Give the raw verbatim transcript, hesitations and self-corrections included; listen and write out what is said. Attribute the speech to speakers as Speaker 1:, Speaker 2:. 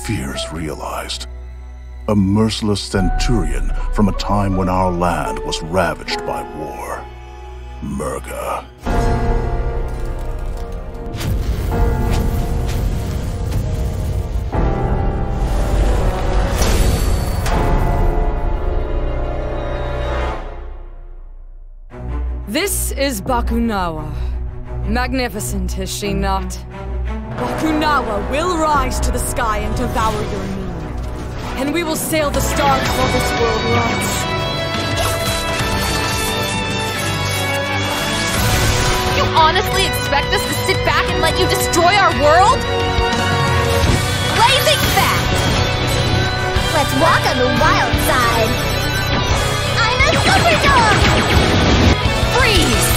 Speaker 1: fears realized. A merciless centurion from a time when our land was ravaged by war. Merga.
Speaker 2: This is Bakunawa. Magnificent, is she not? Bakunawa will rise to the sky and devour your moon. And we will sail the stars while this world rots.
Speaker 3: You honestly expect us to sit back and let you destroy our world? Blazing fast!
Speaker 4: Let's walk on the wild side! I'm a super dog!
Speaker 3: Freeze!